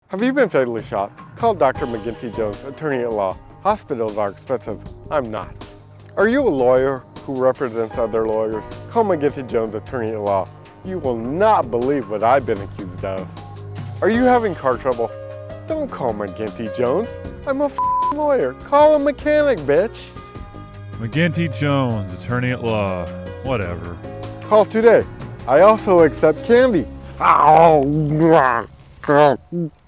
Have you been fatally shot? Call Dr. Migginnty Jones, attorney at law. Hospitals are expensive. I'm not. Are you a lawyer who represents other lawyers? Call Migginnty Jones, attorney at law. You will not believe what I've been accused of. Are you having car trouble? Don't call Migginnty Jones. I'm a lawyer. Call a mechanic, bitch. Migginnty Jones, attorney at law. Whatever. Call today. I also accept candy.